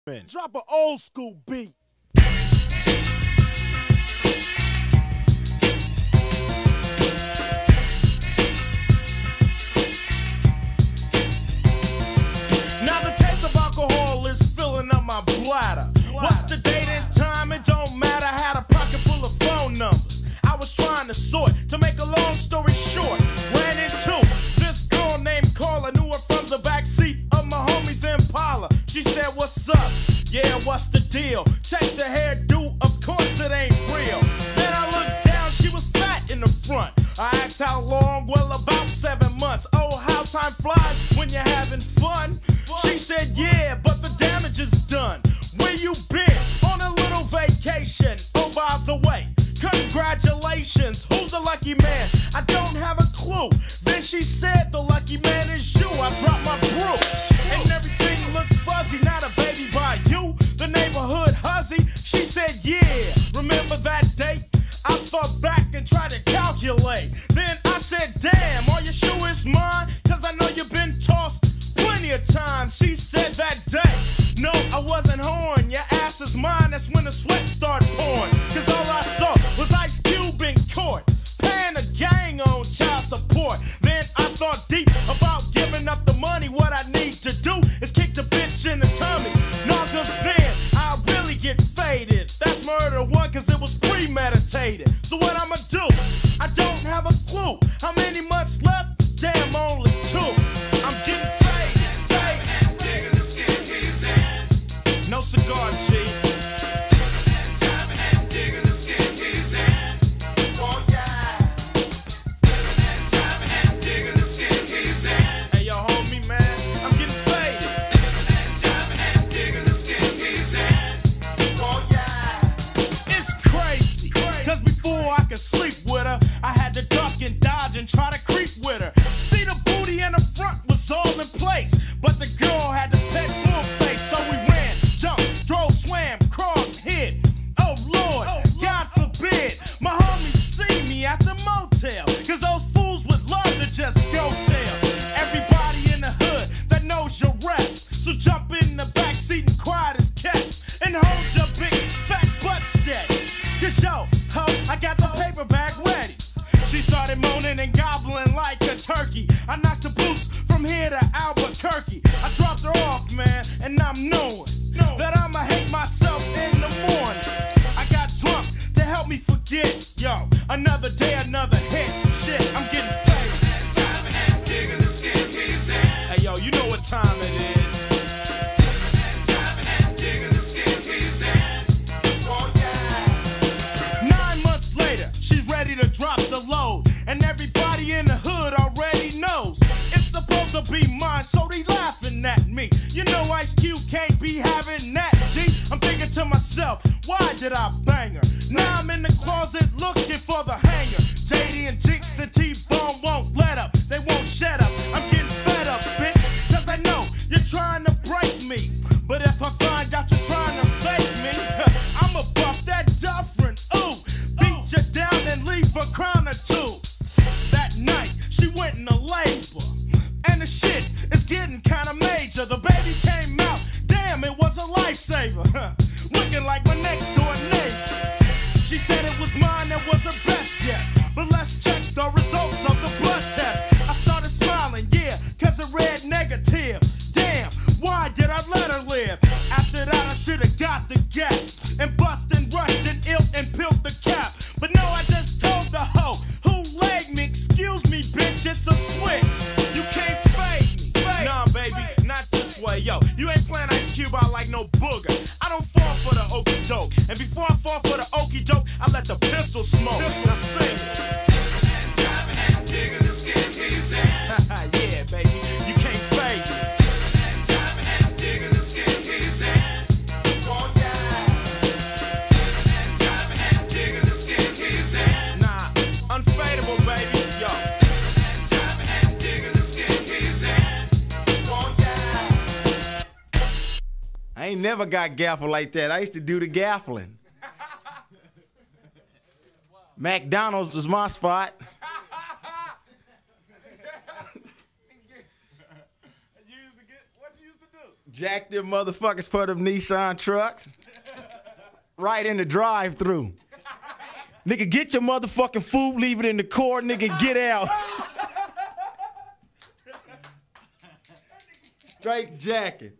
Drop an old school beat. Now the taste of alcohol is filling up my bladder. What's the date and time? It don't matter. I had a pocket full of phone numbers I was trying to sort. To make a long story short, ran into this girl named Carla. Knew her from the backseat of my homie's Impala. She said, "What's up? Yeah, what's the deal? Check the hairdo, of course it ain't real." Then I looked down, she was fat in the front. I asked how long, well about 7 months. Oh, how time flies when you're having fun. She said, "Yeah, but the damage is done." "Where you been?" "On a little vacation." "Oh, by the way, congratulations. Who's the lucky man?" "I don't have a clue." Then she said, "The lucky man is you." I dropped my brew and everything looked fuzzy. Not a baby by you, the neighborhood hussy. She said, "Yeah, remember that date?" I thought back and tried to calculate. Then I said, "Damn, are you sure it's mine? Cause I know you've been tossed plenty of times." She said, "That day, no, I wasn't horn. Your ass is mine." That's when the sweat started pouring. Cause all I saw was Ice Cube in court, paying a gang on child support. Then I thought deep about giving up the money. What I need to do is kick the bitch in the tummy. No, cause then I really get faded. That's murder one, cause it was premeditated. So what I'ma do? I don't have a clue. How many months left? Damn, only 2. I'm getting faded. No cigar, G. Hey, yo, homie, man, I'm getting faded. It's crazy, cause before I could sleep with her, I had to duck and dodge and try to creep with her. See, the booty in the front was all in place, but the girl had the pet full face. So we ran, jumped, drove, swam, crawled, hid. Oh Lord, God forbid my homies see me at the motel, cause those fools would love to just go tell everybody in the hood that knows your rap. So jump in the backseat and quiet as kept, and hold your big fat butt steady. Cause yo, ho, I got the paper bag ready. She started moaning and gobbling like a turkey. I knocked the boots from here to Albuquerque. I dropped her off, man, and I'm knowing that I'ma hate myself in the morning. I got drunk to help me forget. Yo, another day, another hit. Shit, I'm getting faded. Hey, yo, you know what time it is. 9 months later, she's ready to drop the load, and everybody in the hood already knows it's supposed to be mine, so they laughing at me. You know Ice Cube can't be having that, G. I'm thinking to myself, why did I bang her? Now I'm in the closet looking for the hanger. JD and Jinx and T-Bone won't let up, they won't shut up. I'm getting fed up, bitch, cause I know you're trying to break me. But if I find out you're trying to fake me, I'ma buff that different. Ooh, beat you down and leave a crown or 2. That night, she went into labor, and the shit is getting kinda major. The baby came out, damn, it was a lifesaver. Looking like my next door neighbor. She said it was mine, that was her best guess. But let's check the results of the blood test. I started smiling, yeah, cause it read negative. Damn, why did I let her live? After that I should've got the gap and bust and rushed and ill and peeled the cap. But no, I just told the hoe who laid me, "Excuse me, bitch, it's a switch. You can't fade me." Nah, baby, not this way, yo. You ain't playing Ice Cube out like no booger. I don't fall for the okie doke, and before I fall for the okie doke, I let the pistol smoke. Now sing it. Yeah, baby, you can't fade me. Nah, unfadable, baby, yo. I ain't never got gaffled like that. I used to do the gaffling. McDonald's was my spot. Jack them motherfuckers for them Nissan trucks. Right in the drive-thru. Nigga, get your motherfucking food, leave it in the car, nigga, get out. Straight jacking.